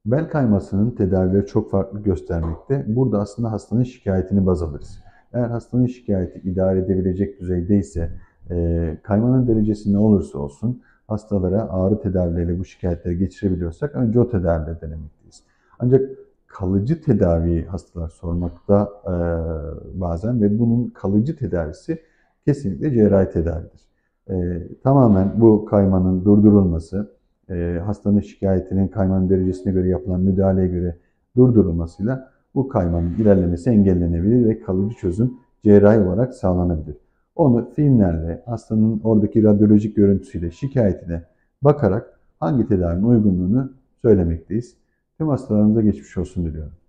Bel kaymasının tedavileri çok farklı göstermekte. Burada aslında hastanın şikayetini baz alırız. Eğer hastanın şikayeti idare edebilecek düzeydeyse, kaymanın derecesi ne olursa olsun hastalara ağrı tedavileriyle bu şikayetleri geçirebiliyorsak önce o tedavileri denemekteyiz. Ancak kalıcı tedaviyi hastalar sormakta bazen ve bunun kalıcı tedavisi kesinlikle cerrahi tedavidir. Tamamen bu kaymanın durdurulması, hastanın şikayetinin kaymanın derecesine göre yapılan müdahaleye göre durdurulmasıyla bu kaymanın ilerlemesi engellenebilir ve kalıcı çözüm cerrahi olarak sağlanabilir. Onu filmlerle, hastanın oradaki radyolojik görüntüsüyle şikayetine bakarak hangi tedavinin uygunluğunu söylemekteyiz. Tüm hastalarımıza geçmiş olsun diliyorum.